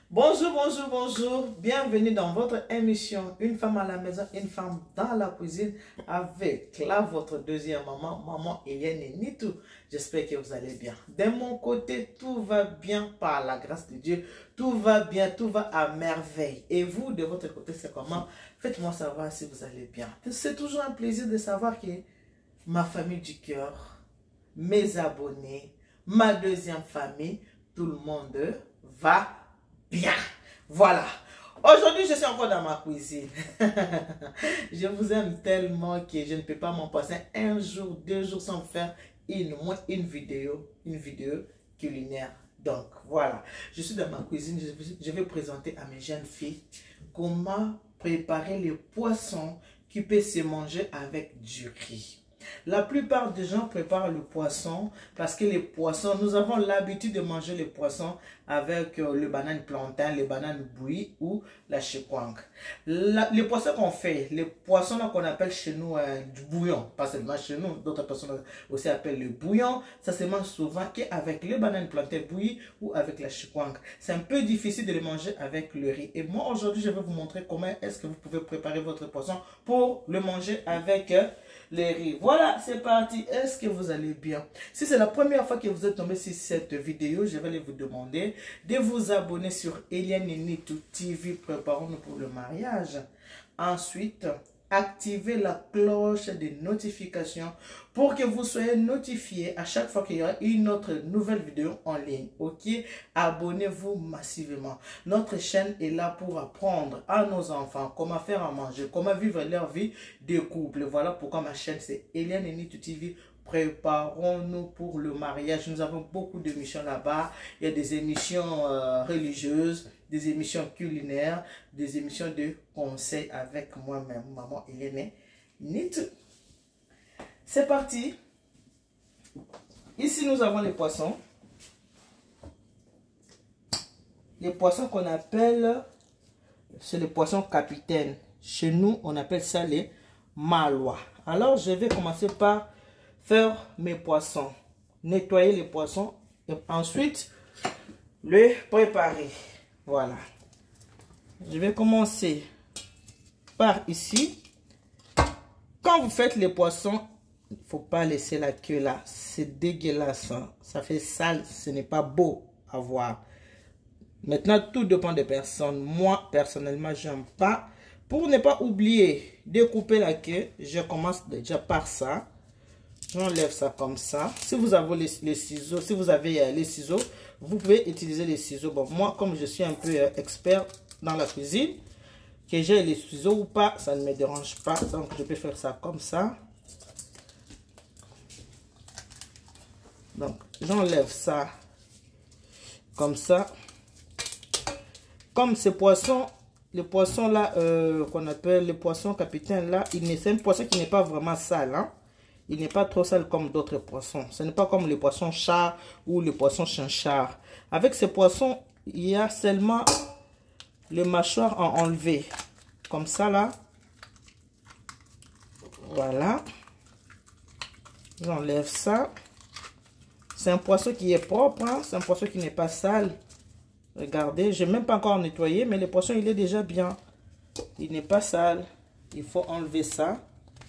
Bonjour, bonjour, bonjour. Bienvenue dans votre émission Une femme à la maison, une femme dans la cuisine avec votre deuxième maman, maman Eliane Nitou. J'espère que vous allez bien. De mon côté, tout va bien par la grâce de Dieu. Tout va bien, tout va à merveille. Et vous, de votre côté, c'est comment? Faites-moi savoir si vous allez bien. C'est toujours un plaisir de savoir que ma famille du cœur, mes abonnés, ma deuxième famille, tout le monde va bien. Voilà. Aujourd'hui, je suis encore dans ma cuisine. Je vous aime tellement que je ne peux pas m'en passer un jour, 2 jours sans faire une vidéo culinaire. Donc, voilà. Je suis dans ma cuisine. Je vais présenter à mes jeunes filles comment préparer les poissons qui peuvent se manger avec du riz. La plupart des gens préparent le poisson parce que les poissons, nous avons l'habitude de manger les poissons avec le banane plantain, le banane bouilli ou la chikwang. Les poissons qu'on fait, les poissons qu'on appelle chez nous du bouillon, pas seulement chez nous, d'autres personnes aussi appellent le bouillon, ça se mange souvent qu'avec le banane plantain bouilli ou avec la chikwang. C'est un peu difficile de les manger avec le riz. Et moi aujourd'hui, je vais vous montrer comment est-ce que vous pouvez préparer votre poisson pour le manger avec les riz. Voilà, c'est parti. Est-ce que vous allez bien? Si c'est la première fois que vous êtes tombé sur cette vidéo, je vais vous demander de vous abonner sur Eliane Nitou TV. Préparons-nous pour le mariage. Ensuite, activez la cloche de notification pour que vous soyez notifiés à chaque fois qu'il y aura une autre nouvelle vidéo en ligne. Ok, abonnez-vous massivement. Notre chaîne est là pour apprendre à nos enfants comment faire à manger, comment vivre leur vie de couple. Voilà pourquoi ma chaîne c'est Eliane Nitou TV. Préparons-nous pour le mariage. Nous avons beaucoup d'émissions là-bas. Il y a des émissions religieuses, des émissions culinaires, des émissions de conseils avec moi-même, maman Eliane Nitou. C'est parti. Ici, nous avons les poissons. Les poissons qu'on appelle, c'est les poissons capitaines. Chez nous, on appelle ça les malois. Alors, je vais commencer par faire mes poissons. Nettoyer les poissons et ensuite les préparer. Voilà. Je vais commencer par ici. Quand vous faites les poissons, il ne faut pas laisser la queue là. C'est dégueulasse. Hein? Ça fait sale. Ce n'est pas beau à voir. Maintenant, tout dépend des personnes. Moi, personnellement, j'aime pas. Pour ne pas oublier de couper la queue, je commence déjà par ça. J'enlève ça comme ça. Si vous avez les ciseaux, vous pouvez utiliser les ciseaux. Bon, moi, comme je suis un peu expert dans la cuisine, que j'ai les ciseaux ou pas, ça ne me dérange pas. Donc, je peux faire ça comme ça. Donc, j'enlève ça comme ça. Comme ces poissons, les poissons là, qu'on appelle les poissons capitaines là, c'est un poisson qui n'est pas vraiment sale. Hein? Il n'est pas trop sale comme d'autres poissons. Ce n'est pas comme les poissons chats ou les poissons chinchard. Avec ces poissons, il y a seulement le mâchoire à enlever. Comme ça là. Voilà. J'enlève ça. C'est un poisson qui est propre. Hein? C'est un poisson qui n'est pas sale. Regardez, je n'ai même pas encore nettoyé, mais le poisson, il est déjà bien. Il n'est pas sale. Il faut enlever ça.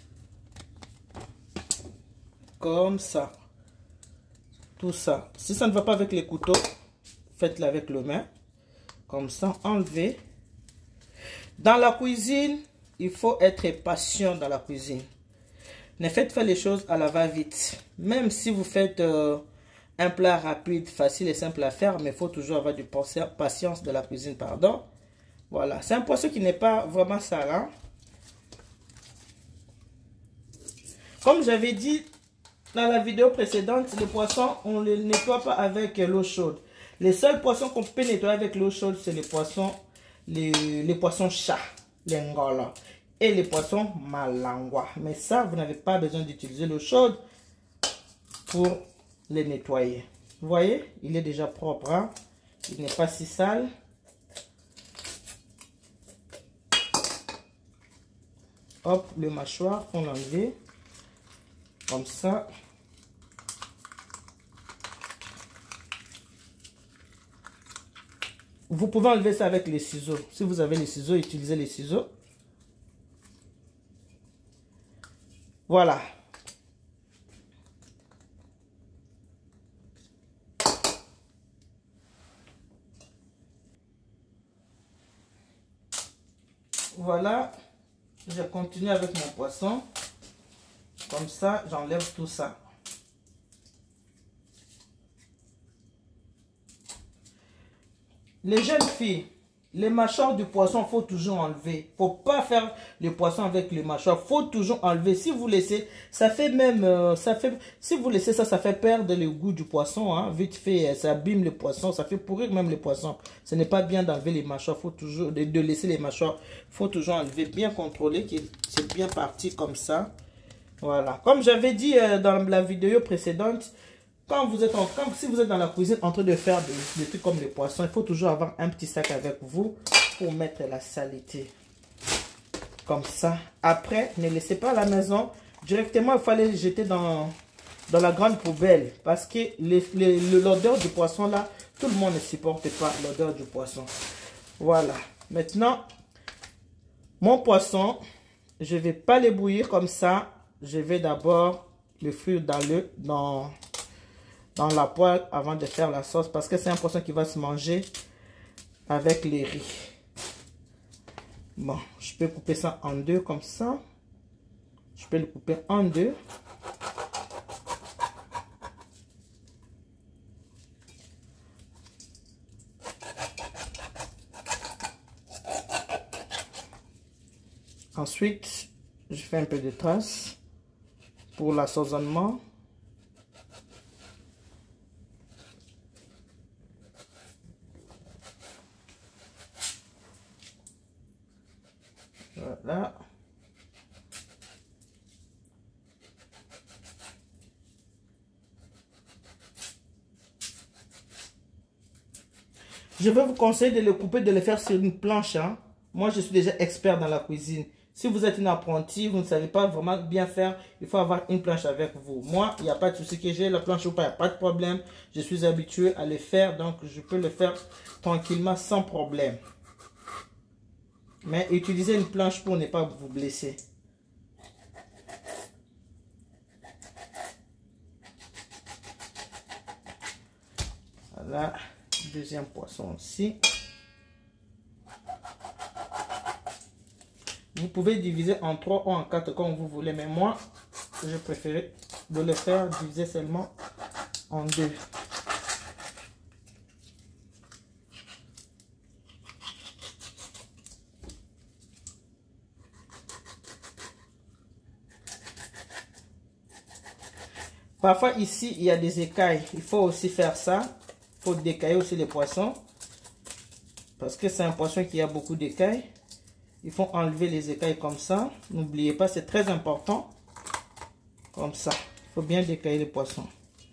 Comme ça. Tout ça. Si ça ne va pas avec les couteaux, faites-le avec le main. Comme ça, enlevez. Dans la cuisine, il faut être patient dans la cuisine. Ne faites pas les choses à la va-vite. Même si vous faites un plat rapide, facile et simple à faire, mais il faut toujours avoir du patience de la cuisine, pardon. Voilà, c'est un poisson qui n'est pas vraiment sale. Hein? Comme j'avais dit dans la vidéo précédente, les poissons, on ne les nettoie pas avec l'eau chaude. Les seuls poissons qu'on peut nettoyer avec l'eau chaude, c'est les poissons chats, les ngola, et les poissons malangwa. Mais ça, vous n'avez pas besoin d'utiliser l'eau chaude pour les nettoyer. Vous voyez, il est déjà propre. Hein? Il n'est pas si sale. Hop, le mâchoire, on l'enlève. Comme ça. Vous pouvez enlever ça avec les ciseaux. Si vous avez les ciseaux, utilisez les ciseaux. Voilà. Voilà. Je continue avec mon poisson. Comme ça, j'enlève tout ça. Les jeunes filles, les mâchoires du poisson, il faut toujours enlever. Il ne faut pas faire le poisson avec les mâchoires. Il faut toujours enlever. Si vous laissez, ça fait même, si vous laissez ça, ça fait perdre le goût du poisson. Hein. Vite fait, ça abîme le poisson, ça fait pourrir même le poisson. Ce n'est pas bien d'enlever les mâchoires. Il faut toujours, de laisser les mâchoires. Il faut toujours enlever, bien contrôler, que c'est bien parti comme ça. Voilà. Comme j'avais dit dans la vidéo précédente, si vous êtes dans la cuisine en train de faire des trucs comme les poissons, il faut toujours avoir un petit sac avec vous pour mettre la saleté. Comme ça. Après, ne laissez pas à la maison. Directement, il fallait les jeter dans la grande poubelle. Parce que l'odeur du poisson là, tout le monde ne supporte pas l'odeur du poisson. Voilà. Maintenant, mon poisson, je ne vais pas les bouillir comme ça. Je vais d'abord le frire dans la poêle avant de faire la sauce. Parce que c'est un poisson qui va se manger avec les riz. Bon, je peux couper ça en deux comme ça. Je peux le couper en deux. Ensuite, je fais un peu de trace pour l'assaisonnement. Voilà. Je vais vous conseiller de le couper, de le faire sur une planche. Hein. Moi, je suis déjà expert dans la cuisine. Si vous êtes une apprentie, vous ne savez pas vraiment bien faire, il faut avoir une planche avec vous. Moi, il n'y a pas de souci que j'ai la planche ou pas, il n'y a pas de problème. Je suis habitué à le faire, donc je peux le faire tranquillement sans problème. Mais utilisez une planche pour ne pas vous blesser. Voilà, deuxième poisson aussi. Vous pouvez diviser en 3 ou en 4 comme vous voulez, mais moi, je préfère de le faire diviser seulement en 2. Parfois ici, il y a des écailles. Il faut aussi faire ça. Il faut décailler aussi les poissons. Parce que c'est un poisson qui a beaucoup d'écailles. Il faut enlever les écailles comme ça. N'oubliez pas, c'est très important. Comme ça. Il faut bien décailler les poissons.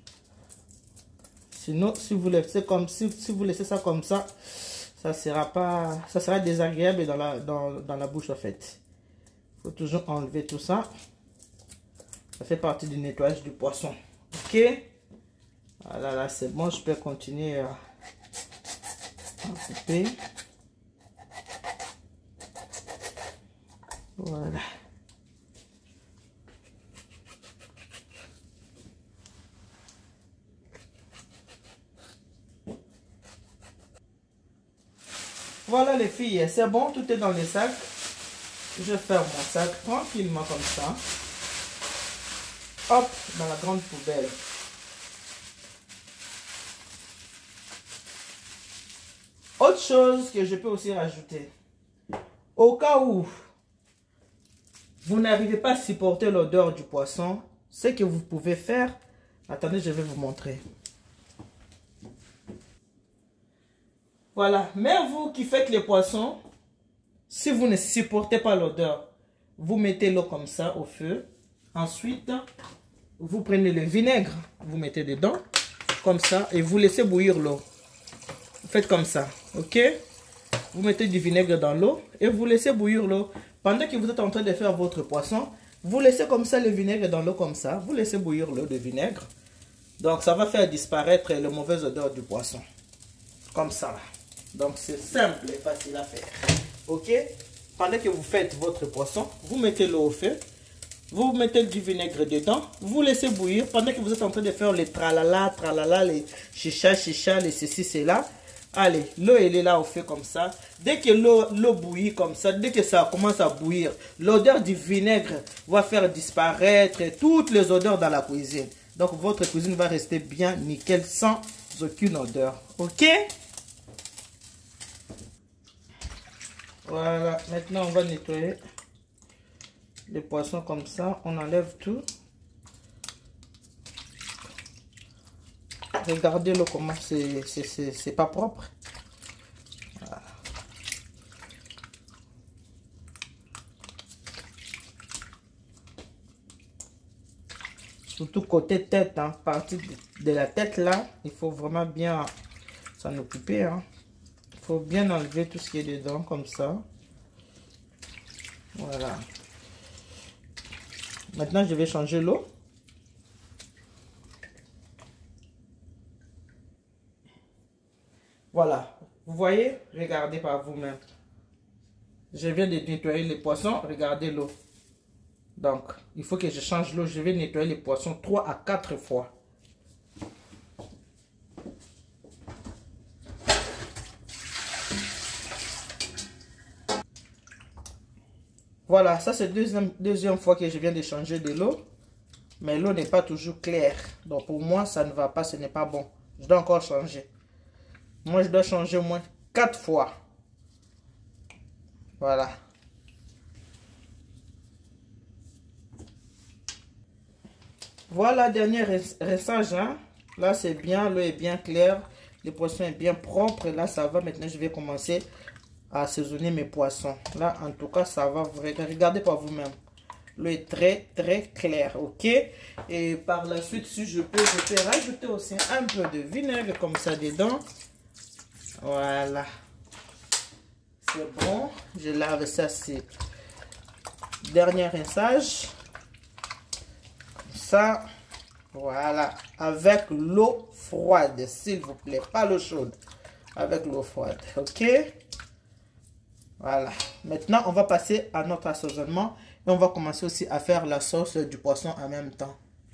Sinon, si vous laissez ça comme ça, ça sera désagréable dans la bouche en fait. Il faut toujours enlever tout ça. Ça fait partie du nettoyage du poisson. Ok. Voilà, là c'est bon. Je peux continuer à couper. Voilà. Voilà les filles, c'est bon, tout est dans les sacs. Je ferme mon sac tranquillement comme ça. Hop, dans la grande poubelle. Autre chose que je peux aussi rajouter. Au cas où vous n'arrivez pas à supporter l'odeur du poisson, ce que vous pouvez faire, attendez, je vais vous montrer. Voilà, mais vous qui faites les poissons, si vous ne supportez pas l'odeur, vous mettez l'eau comme ça au feu. Ensuite, vous prenez le vinaigre, vous mettez dedans, comme ça, et vous laissez bouillir l'eau. Vous faites comme ça, ok? Vous mettez du vinaigre dans l'eau et vous laissez bouillir l'eau. Pendant que vous êtes en train de faire votre poisson, vous laissez comme ça le vinaigre dans l'eau comme ça. Vous laissez bouillir l'eau de vinaigre. Donc ça va faire disparaître la mauvaise odeur du poisson. Comme ça. Donc c'est simple et facile à faire. Ok? Pendant que vous faites votre poisson, vous mettez l'eau au feu. Vous mettez du vinaigre dedans. Vous laissez bouillir. Pendant que vous êtes en train de faire les tralala, tralala, les chicha, chicha, les ceci, cela. Allez, l'eau elle est là au feu comme ça. Dès que l'eau bouillit comme ça, dès que ça commence à bouillir, l'odeur du vinaigre va faire disparaître toutes les odeurs dans la cuisine. Donc votre cuisine va rester bien nickel sans aucune odeur. Ok? Voilà, maintenant on va nettoyer les poissons comme ça. On enlève tout. Regardez l'eau comment c'est pas propre. Voilà. Surtout côté tête, hein, partie de la tête là, il faut vraiment bien s'en occuper. Hein. Il faut bien enlever tout ce qui est dedans comme ça. Voilà. Maintenant je vais changer l'eau. Voilà, vous voyez, regardez par vous-même. Je viens de nettoyer les poissons, regardez l'eau. Donc, il faut que je change l'eau. Je vais nettoyer les poissons 3 à 4 fois. Voilà, ça c'est deuxième fois que je viens de changer de l'eau. Mais l'eau n'est pas toujours claire. Donc pour moi, ça ne va pas, ce n'est pas bon. Je dois encore changer. Moi, je dois changer au moins 4 fois. Voilà. Voilà, dernier rinçage. Hein. Là, c'est bien. L'eau est bien claire. Les poissons sont bien propres. Là, ça va. Maintenant, je vais commencer à assaisonner mes poissons. Là, en tout cas, ça va. Regardez par vous-même. L'eau est très, très claire. OK? Et par la suite, si je peux rajouter aussi un peu de vinaigre comme ça dedans. Voilà. C'est bon. Je lave ça. C'est dernier rinçage. Ça, voilà, avec l'eau froide, s'il vous plaît, pas l'eau chaude, avec l'eau froide, ok? Voilà, maintenant on va passer à notre assaisonnement et on va commencer aussi à faire la sauce du poisson en même temps.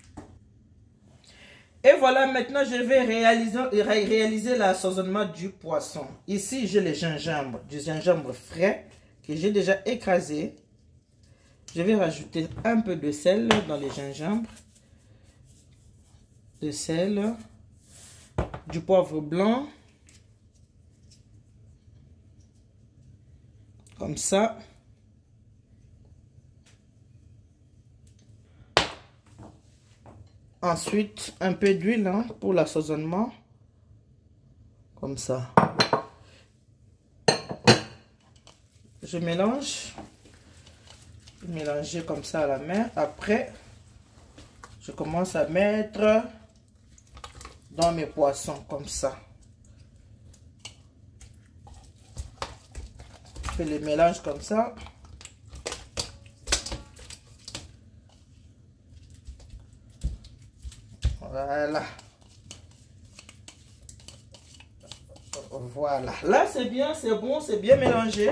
Et voilà, maintenant je vais réaliser l'assaisonnement du poisson. Ici, j'ai le gingembre, du gingembre frais que j'ai déjà écrasé. Je vais rajouter un peu de sel dans les gingembre. De sel. Du poivre blanc. Comme ça. Ensuite, un peu d'huile hein, pour l'assaisonnement. Comme ça. Je mélange. Mélanger comme ça à la main. Après, je commence à mettre dans mes poissons comme ça. Je fais le mélange comme ça. Voilà. Voilà. Là, c'est bien, c'est bon, c'est bien mélangé.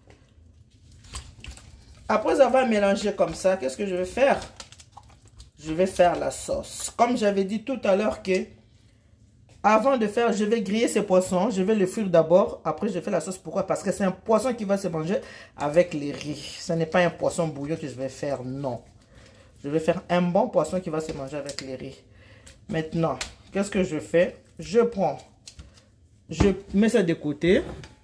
Après avoir mélangé comme ça, qu'est-ce que je vais faire? Je vais faire la sauce. Comme j'avais dit tout à l'heure que avant de faire, je vais griller ces poissons. Je vais le frire d'abord. Après, je fais la sauce. Pourquoi? Parce que c'est un poisson qui va se manger avec les riz. Ce n'est pas un poisson bouillon que je vais faire. Non. Je vais faire un bon poisson qui va se manger avec les riz. Maintenant, qu'est-ce que je fais? Je prends. Je mets ça de côté.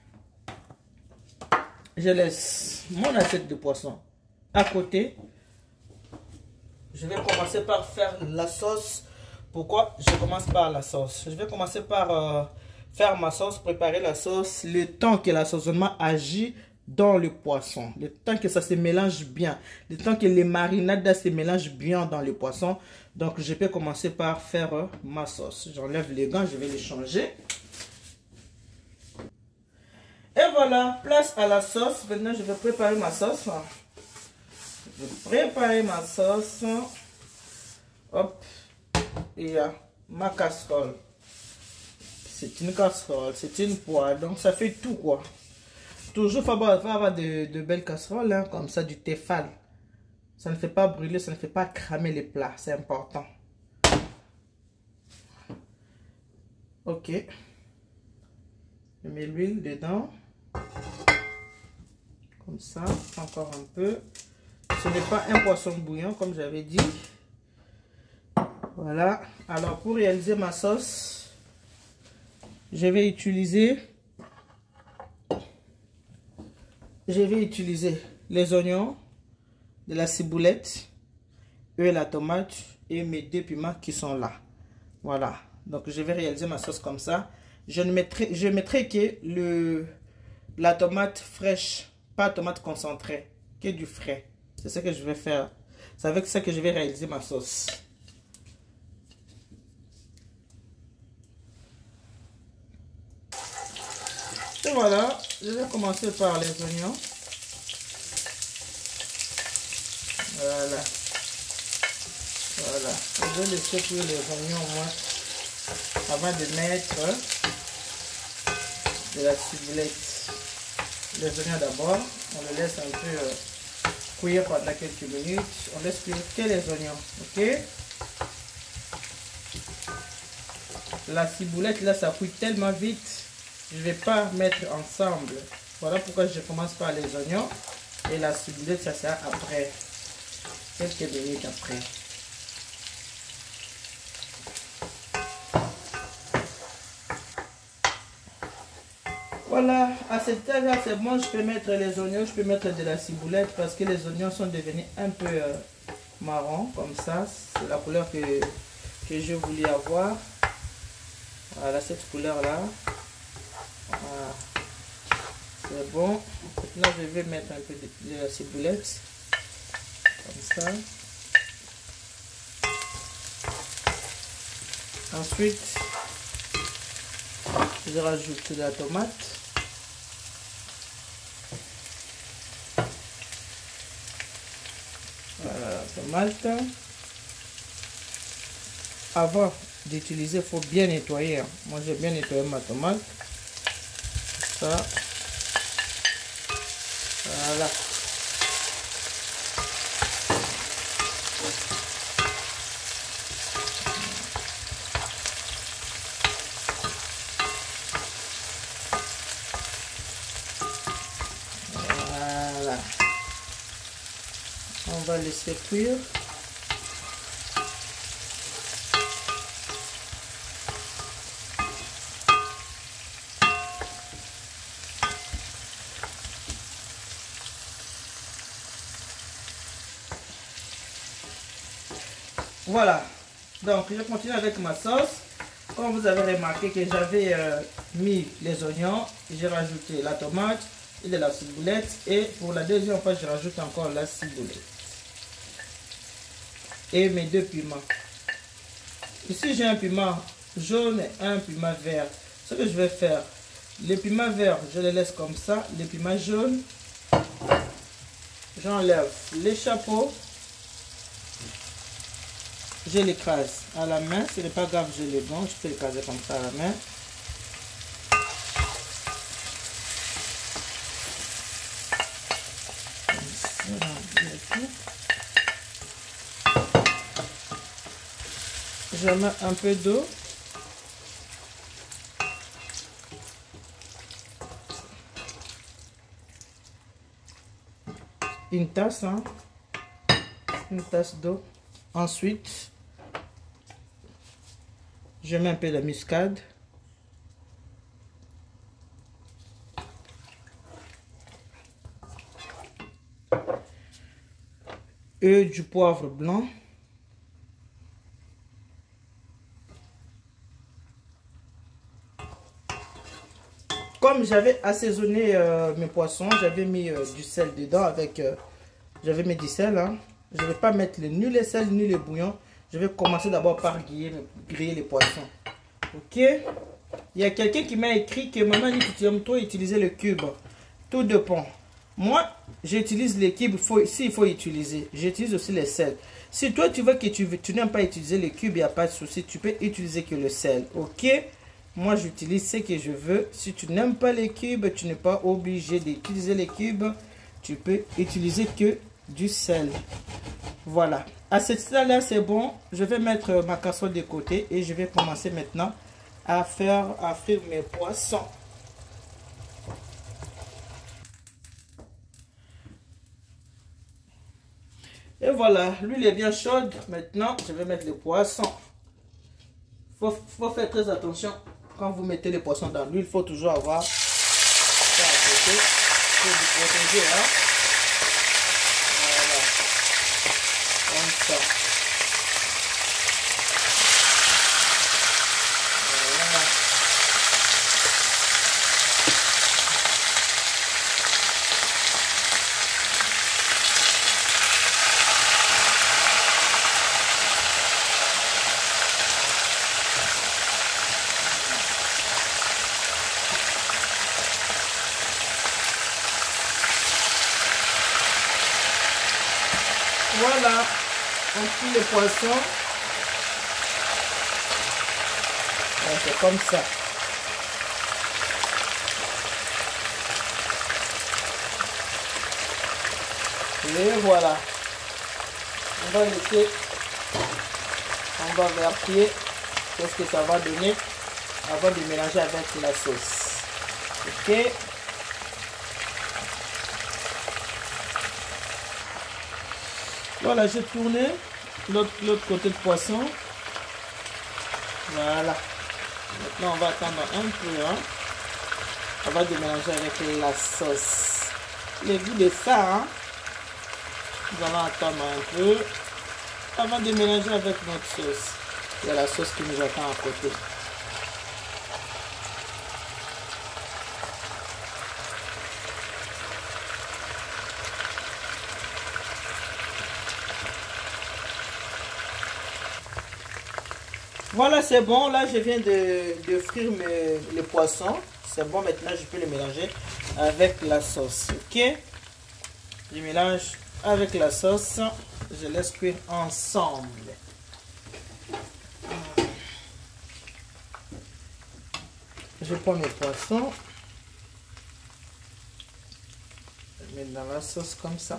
Je laisse mon assiette de poisson à côté. Je vais commencer par faire la sauce. Pourquoi je commence par la sauce? Je vais commencer par faire ma sauce, préparer la sauce, le temps que l'assaisonnement agit dans le poisson, le temps que ça se mélange bien, le temps que les marinades se mélangent bien dans le poisson. Donc je peux commencer par faire ma sauce. J'enlève les gants, je vais les changer. Et voilà, place à la sauce. Maintenant, je vais préparer ma sauce. Je vais préparer ma sauce. Hop. Et ma casserole. c'est une casserole, c'est une poêle, donc ça fait tout quoi. Toujours faut avoir de belles casseroles, hein, comme ça, du Tefal. Ça ne fait pas brûler, ça ne fait pas cramer les plats, c'est important. Ok. Je mets l'huile dedans. Comme ça, encore un peu. Ce n'est pas un poisson bouillant, comme j'avais dit. Voilà. Alors, pour réaliser ma sauce, je vais utiliser les oignons, de la ciboulette, et la tomate et mes 2 piments qui sont là. Voilà. Donc, je vais réaliser ma sauce comme ça. Je mettrai que la tomate fraîche, pas tomate concentrée, que du frais. C'est ce que je vais faire. C'est avec ça que je vais réaliser ma sauce. Et voilà, je vais commencer par les oignons. Voilà. Voilà. Je vais laisser cuire les oignons au moins avant de mettre de la ciboulette. Les oignons d'abord, on les laisse un peu cuire pendant quelques minutes. On laisse cuire que les oignons, ok? La ciboulette là, ça cuit tellement vite, je ne vais pas mettre ensemble. Voilà pourquoi je commence par les oignons et la ciboulette, ça sert après, quelques minutes après. Voilà, à cette taille-là, c'est bon, je peux mettre les oignons, je peux mettre de la ciboulette parce que les oignons sont devenus un peu marron, comme ça. C'est la couleur que je voulais avoir. Voilà, cette couleur-là. Voilà. C'est bon. Maintenant, je vais mettre un peu de la ciboulette. Comme ça. Ensuite, je rajoute de la tomate. Voilà la tomate. Avant d'utiliser, il faut bien nettoyer. Moi, j'ai bien nettoyé ma tomate. Ça. Voilà. Voilà. On va laisser cuire. Voilà, donc je continue avec ma sauce. Comme vous avez remarqué que j'avais mis les oignons, j'ai rajouté la tomate et de la ciboulette. Et pour la deuxième fois, je rajoute encore la ciboulette. Et mes 2 piments. Ici, j'ai un piment jaune et un piment vert. Ce que je vais faire, les piments verts, je les laisse comme ça. Les piments jaunes, j'enlève les chapeaux. Je l'écrase à la main, ce n'est pas grave, je les bon, je peux l'écraser comme ça à la main. Je mets un peu d'eau. Une tasse, hein? Une tasse d'eau. Ensuite, je mets un peu de muscade. Et du poivre blanc. Comme j'avais assaisonné mes poissons, j'avais mis du sel dedans avec... j'avais mis du sel, hein. Je ne vais pas mettre ni le sel ni le bouillon. Je vais commencer d'abord par griller les poissons. Ok. Il y a quelqu'un qui m'a écrit que maman dit que tu aimes trop utiliser le cube. Tout dépend. Moi, j'utilise les cubes s'il faut utiliser. J'utilise aussi le sel. Si toi tu veux que tu n'aimes pas utiliser les cubes, il n'y a pas de souci. Tu peux utiliser que le sel. Ok. Moi, j'utilise ce que je veux. Si tu n'aimes pas les cubes, tu n'es pas obligé d'utiliser les cubes. Tu peux utiliser que du sel. Voilà. À ce stade-là, c'est bon. Je vais mettre ma casserole de côté et je vais commencer maintenant à frire mes poissons. Et voilà, l'huile est bien chaude. Maintenant, je vais mettre les poissons. Faut faire très attention quand vous mettez les poissons dans l'huile. Il faut toujours avoir ça à côté pour vous protéger. Hein? Voilà, comme ça. Voilà. Voilà, on cuit les poissons. C'est comme ça. Et voilà. On va laisser. On va vérifier qu'est-ce que ça va donner avant de mélanger avec la sauce. Ok. Voilà, j'ai tourné l'autre côté de poisson. Voilà. Maintenant, on va attendre un peu. Hein, avant de mélanger avec la sauce. Le goût de ça, hein, nous allons attendre un peu avant de mélanger avec notre sauce. Il y a la sauce qui nous attend à côté. Voilà, c'est bon. Là, je viens de frire les poissons. C'est bon, maintenant, je peux les mélanger avec la sauce. Ok? Je mélange avec la sauce. Je laisse cuire ensemble. Je prends mes poissons. Je mets dans la sauce comme ça.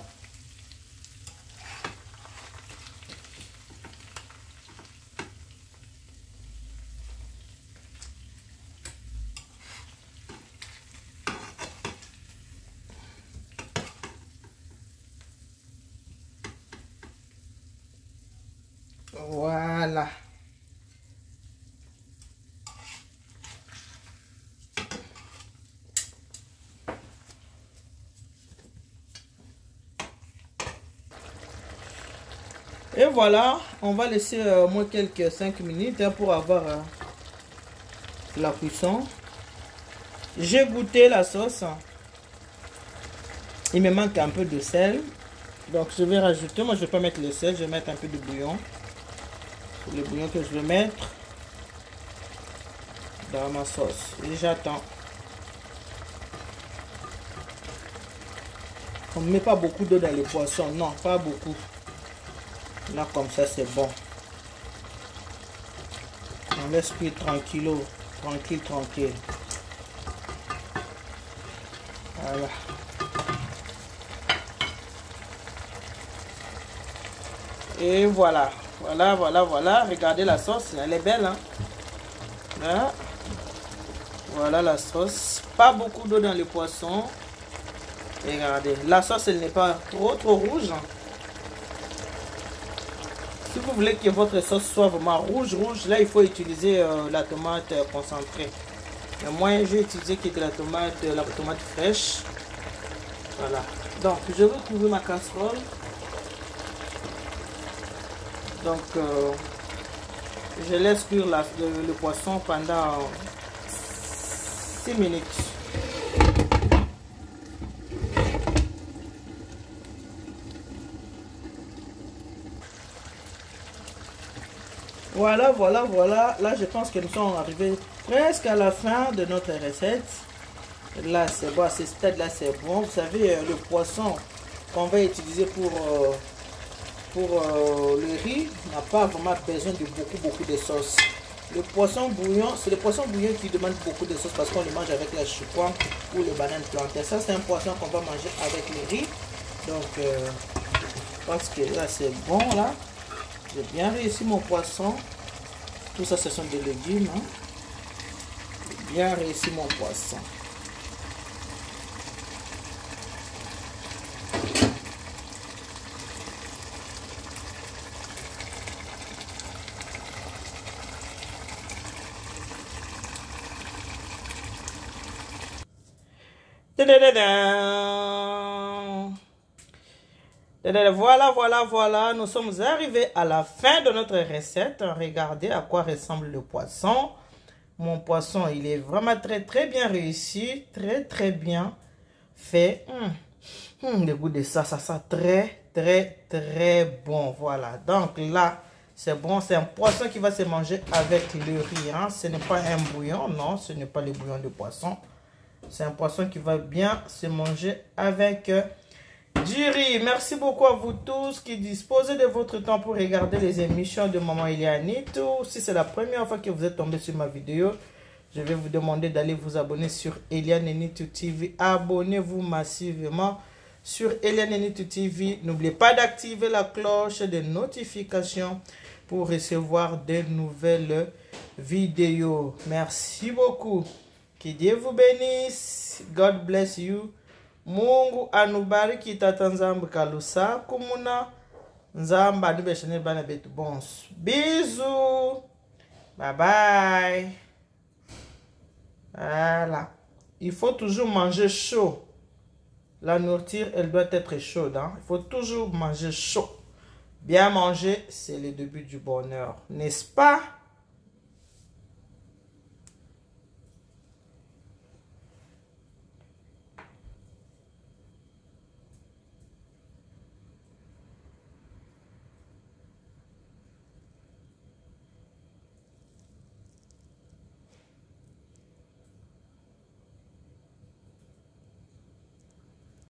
Voilà. Et voilà, on va laisser au moins quelques 5 minutes hein, pour avoir la cuisson. J'ai goûté la sauce. Il me manque un peu de sel. Donc je vais rajouter, moi je vais pas mettre le sel, je vais mettre un peu de bouillon. Le bouillon que je vais mettre dans ma sauce. Et j'attends. On ne met pas beaucoup d'eau dans les poissons. Non, pas beaucoup. Là, comme ça, c'est bon. On laisse cuire tranquille. Tranquille. Voilà. Et voilà. Voilà. Regardez la sauce. Elle est belle, hein? Là. Voilà la sauce. Pas beaucoup d'eau dans les poissons. Regardez. La sauce, elle n'est pas trop rouge. Si vous voulez que votre sauce soit vraiment rouge, là, il faut utiliser la tomate concentrée. Mais moi, j'ai utilisé que de la tomate fraîche. Voilà. Donc, je vais couvrir ma casserole. Donc, je laisse cuire le poisson pendant 6 minutes. Voilà. Là, je pense que nous sommes arrivés presque à la fin de notre recette. Là, c'est bon. À ce stade-là, c'est bon. Vous savez, le poisson qu'on va utiliser pour le riz n'a pas vraiment besoin de beaucoup de sauce. Le poisson bouillon, c'est le poisson bouillon qui demande beaucoup de sauce parce qu'on le mange avec la choucroute ou le banane plantain. Ça, c'est un poisson qu'on va manger avec le riz. Donc, je pense que là, c'est bon, là. J'ai bien réussi mon poisson. Tout ça, ce sont des légumes. Hein. J'ai bien réussi mon poisson. Voilà, nous sommes arrivés à la fin de notre recette. Regardez à quoi ressemble le poisson. Mon poisson, il est vraiment très bien réussi, très bien fait. Le goût de ça sent très bon. Voilà, donc là, c'est bon, c'est un poisson qui va se manger avec le riz. Hein. Ce n'est pas un bouillon, non, ce n'est pas le bouillon de poisson. C'est un poisson qui va bien se manger avec du riz. Merci beaucoup à vous tous qui disposez de votre temps pour regarder les émissions de Maman Elianitou. Si c'est la première fois que vous êtes tombé sur ma vidéo, je vais vous demander d'aller vous abonner sur Elianitou TV. Abonnez-vous massivement sur Elianitou TV. N'oubliez pas d'activer la cloche de notification pour recevoir de nouvelles vidéos. Merci beaucoup. Que Dieu vous bénisse. God bless you. Mungu anubariki tata nzambe kalusa kumuna. Nzamba anubeshane bana betu bons. Bisous. Bye bye. Voilà. Il faut toujours manger chaud. La nourriture, elle doit être chaude. Hein? Il faut toujours manger chaud. Bien manger, c'est le début du bonheur. N'est-ce pas?